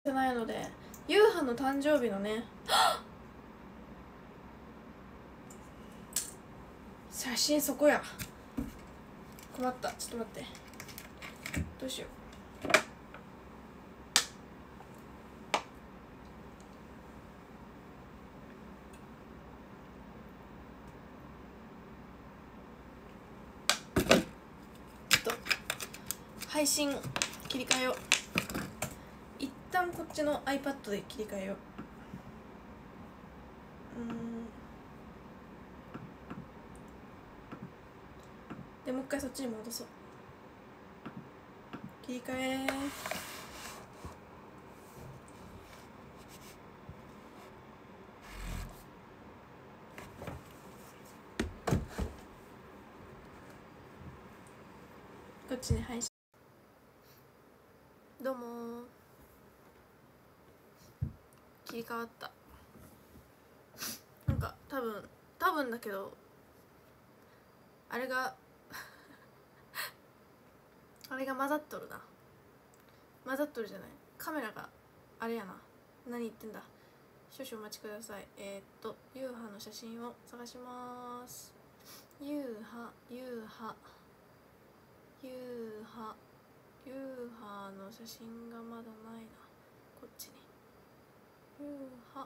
じゃないので、ゆうはの誕生日のね写真そこや。困った、ちょっと待って、どうしよう。ちょっと配信切り替えよう。一旦こっちの iPad で切り替えよう。でもう一回そっちに戻そう。切り替え。こっちに配信。どうも切り替わった。なんか多分だけどあれがあれが混ざっとるな。混ざっとるじゃない、カメラがあれやな。何言ってんだ。少々お待ちください。ゆうはの写真を探します。ゆうはの写真がまだないな。こっちにゆうは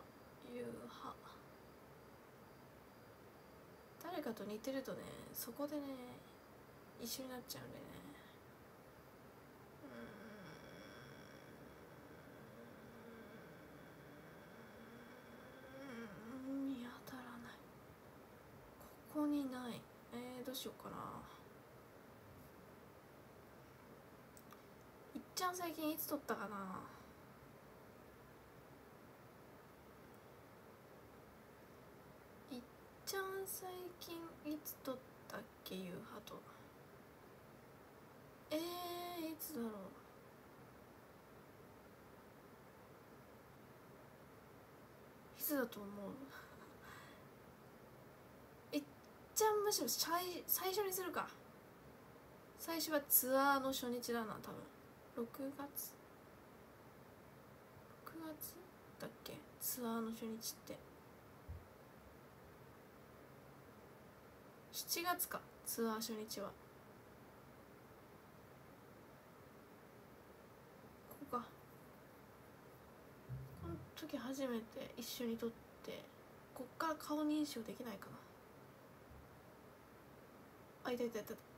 誰かと似てるとね、そこでね一緒になっちゃうんでね。見当たらない。ここにない。どうしようかな。いっちゃん最近いつ撮ったかな。いっちゃん最近いつ撮ったっけ、ゆうはと。いつだろう。いつだと思う。いっちゃんむしろ最初にするか。最初はツアーの初日だな、多分6月だっけ、ツアーの初日って。7月か、ツアー初日は。ここか。この時初めて一緒に撮って、こっから顔認証できないかな。あ、いた。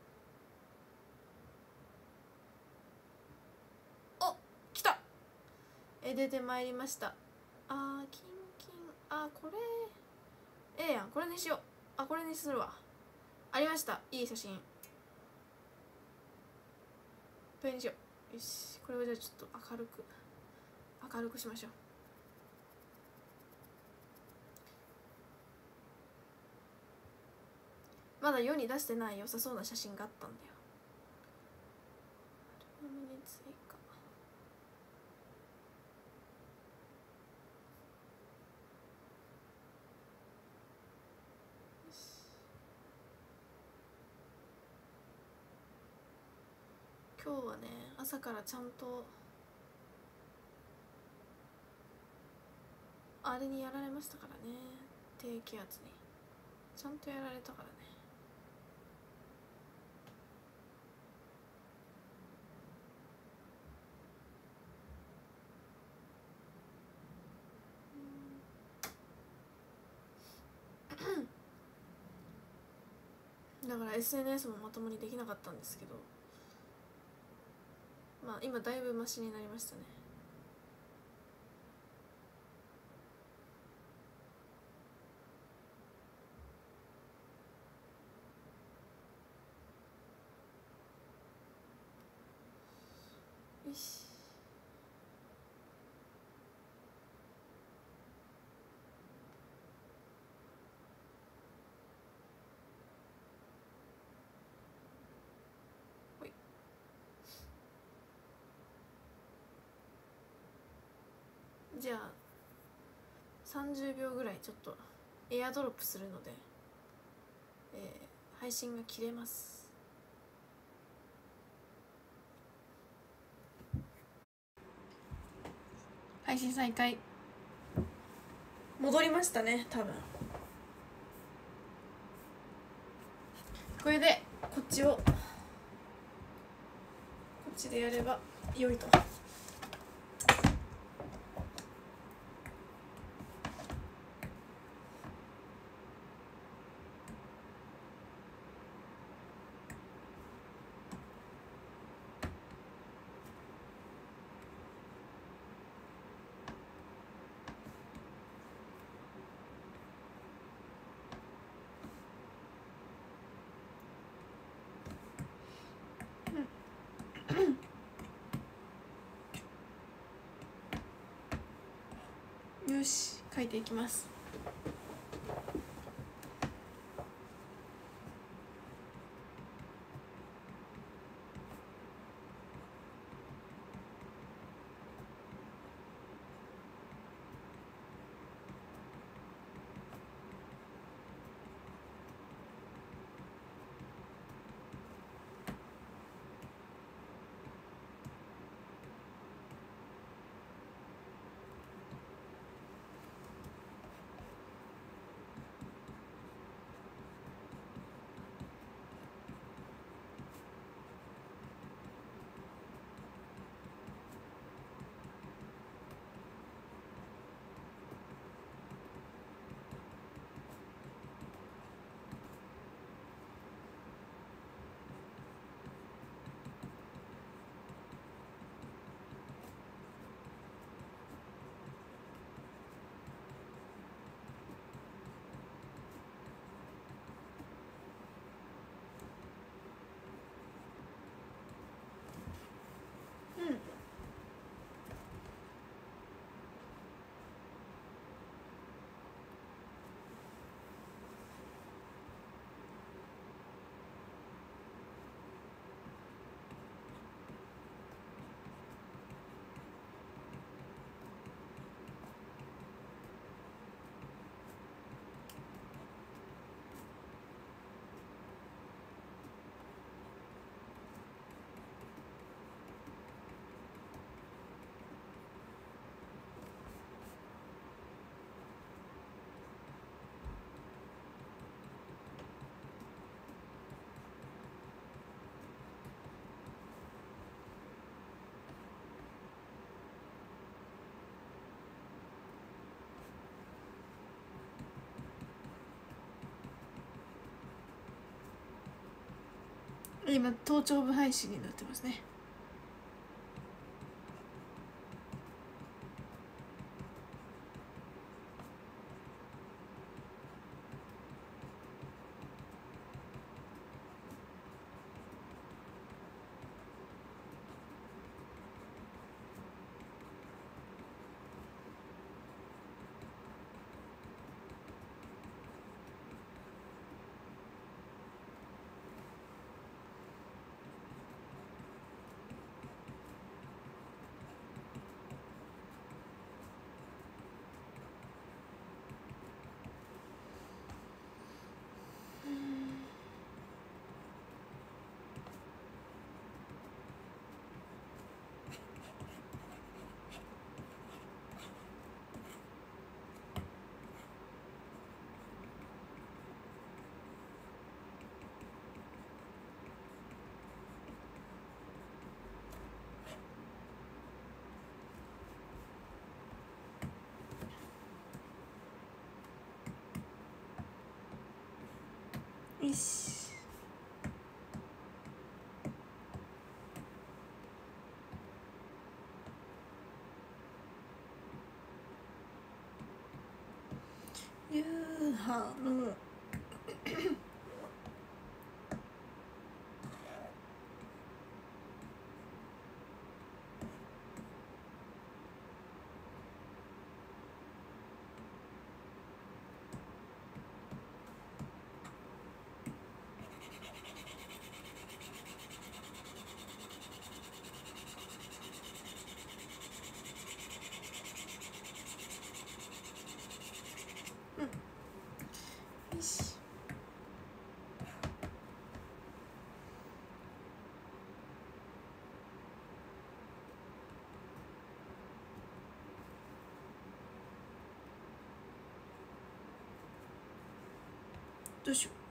お、来た。出てまいりました。キンこれやん。これにしよう。これにするわ。ありました、いい写真。これにしよう。よし、これをじゃあちょっと明るくしましょう。まだ世に出してない良さそうな写真があったんだよ。アルバムに追加。よし、今日はね、朝からちゃんとあれにやられましたからね。低気圧にちゃんとやられたからね。だから SNS もまともにできなかったんですけど、まあ今だいぶマシになりましたね。よし、ほい。じゃあ30秒ぐらいちょっとエアドロップするので、配信が切れます。 配信再開。戻りましたね多分。これでこっちでやれば良いと。よし、書いていきます。今頭頂部配信になってますね。よし。夕飯のよし。 どうしよう。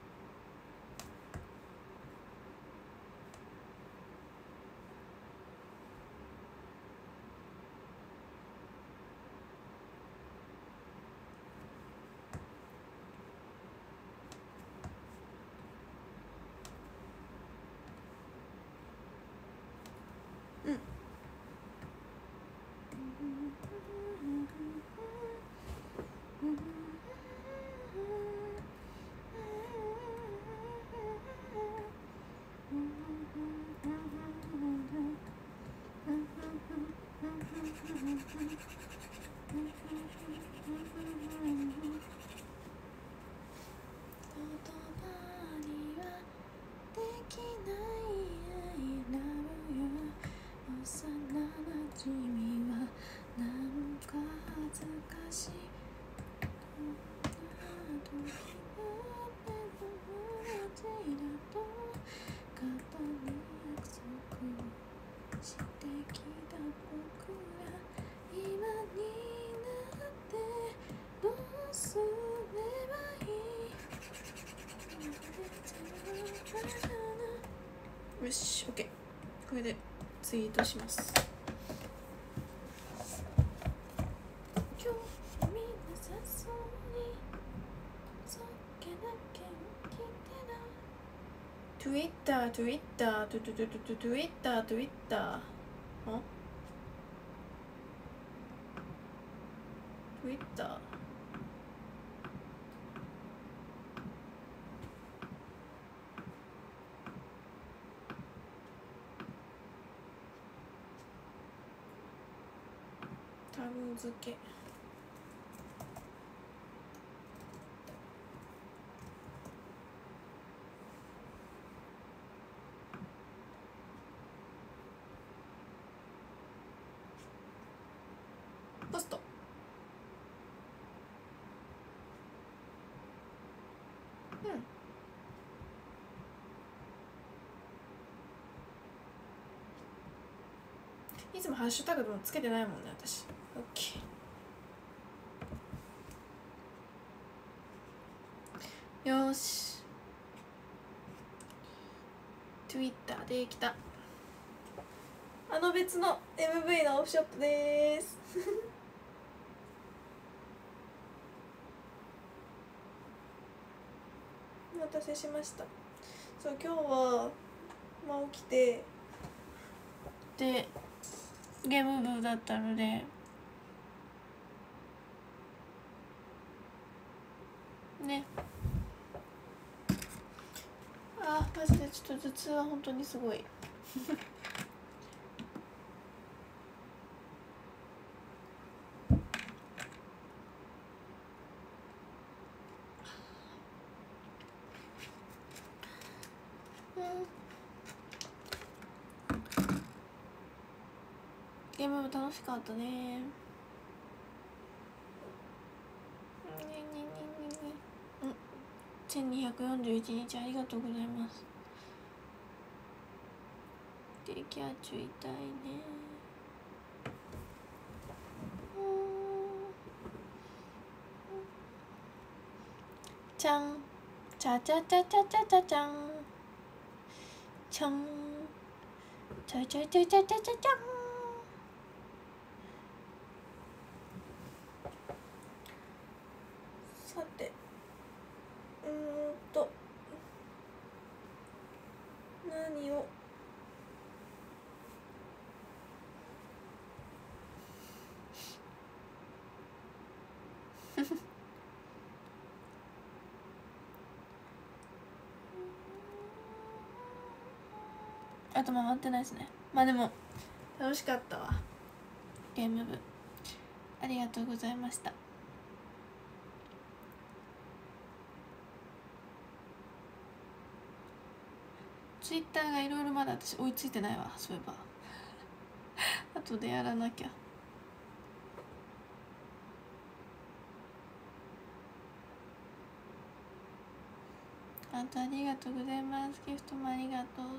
よし、OK。これでツイートします。Twitter トゥイッタートゥトゥトゥトゥトゥイッタートゥイッタートゥイッタータグ付けポストいつもハッシュタグでもつけてないもんね私。 OK。 よし Twitter できた。別の MV のオフショットでーすお待たせしました。そう今日は起きてでゲーム部だったのでね、マジでちょっと頭痛は本当にすごいゲームも楽しかったね。1241日ありがとうございます。デキャッチュ痛いね。ちゃんちゃちゃちゃちゃちゃちゃちゃんちゃんちゃちゃちゃちゃちゃちゃちゃん。さて何をあと回ってないですね。まあでも楽しかったわゲーム部。ありがとうございました。ツイッターがいろいろまだ私追いついてないわ。そういえば後でやらなきゃ。ありがとうございます。ギフトもありがとう。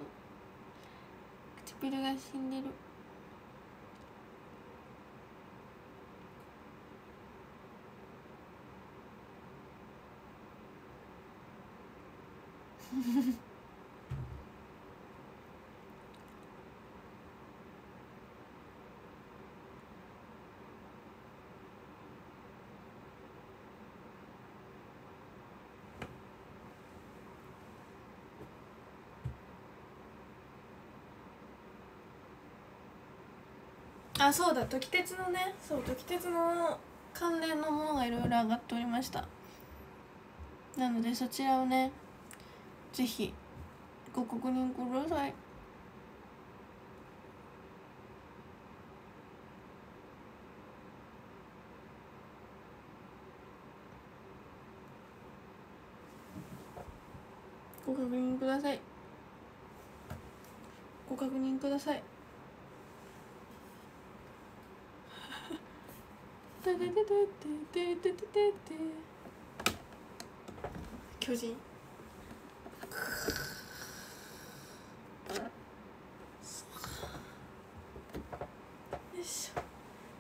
唇が死んでる。 あ、そうだ、時鉄のね、そう時鉄の関連のものがいろいろ上がっておりました。なのでそちらをね、ぜひご確認ください。ご確認ください。ご確認ください。巨人。よいしょ。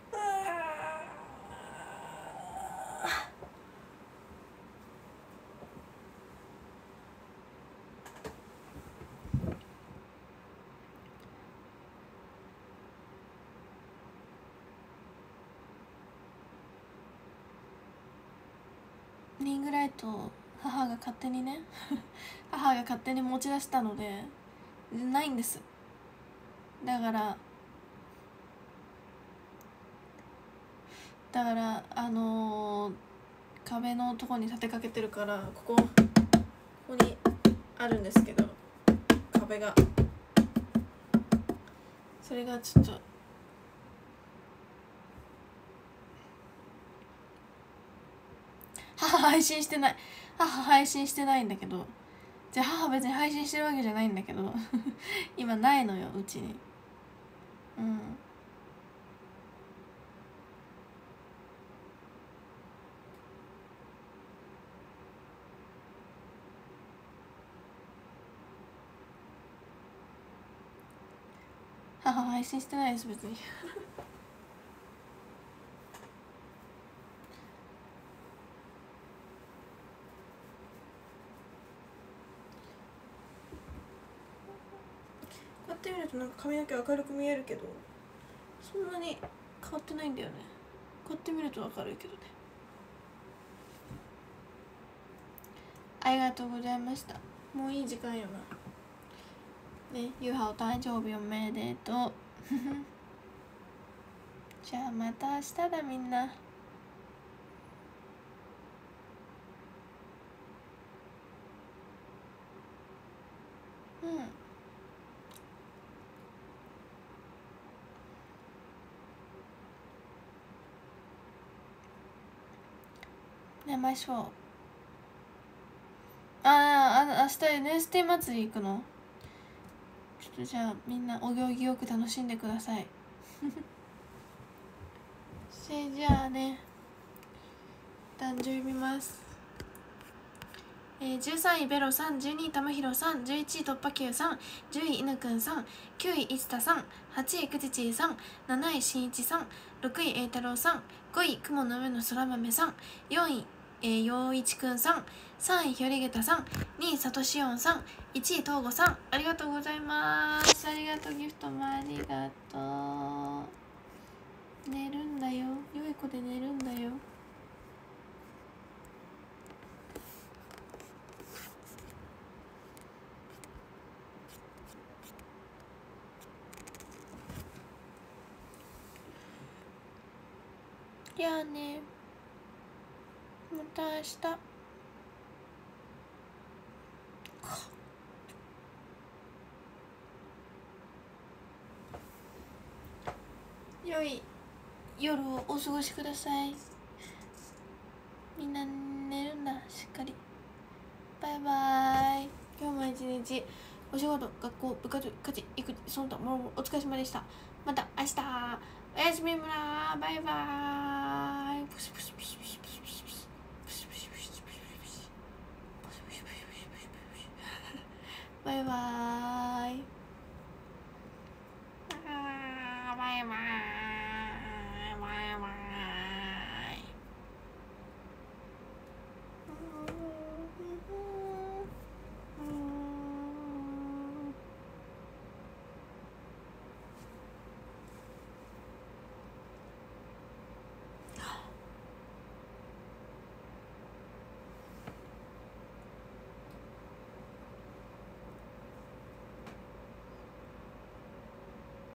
リングライトを母が勝手にね母が勝手に持ち出したのでないんです。だから壁のとこに立てかけてるから、ここにあるんですけど、壁が、それがちょっと母配信してない。母配信してないんだけど、じゃあ母別に配信してるわけじゃないんだけど今ないのよ、うちに。うん。母配信してないです別にこうやって見るとなんか髪の毛明るく見えるけど、そんなに変わってないんだよね。こうやって見ると明るいけどね。ありがとうございました。もういい時間よな。ね、ゆうはお誕生日おめでとうじゃあまた明日だみんな。寝ましょう。明日 NST 祭り行くの？ちょっとじゃあみんなお行儀よく楽しんでくださいじゃあね、誕生日見ます。13位ベロさん、12位玉広さん、11位突破 Q さん、10位犬くんさん、9位いつたさん、8位くじちーさん、7位しんいちさん、6位栄太郎さん、5位雲の上の空豆さん、4位陽一くんさん、3位ひょりげたさん、2位さとしおんさん、1位東郷さん。ありがとうございます。ありがとう。ギフトもありがとう。寝るんだよ、良い子で寝るんだよ。いやね、また明日。良い夜をお過ごしください。みんな寝るんだ、しっかり。バイバーイ。今日も一日お仕事、学校、部活、家事、育児、その他もろもろお疲れ様でした。また明日。おやすみむら。バイバーイ。バイバーイ。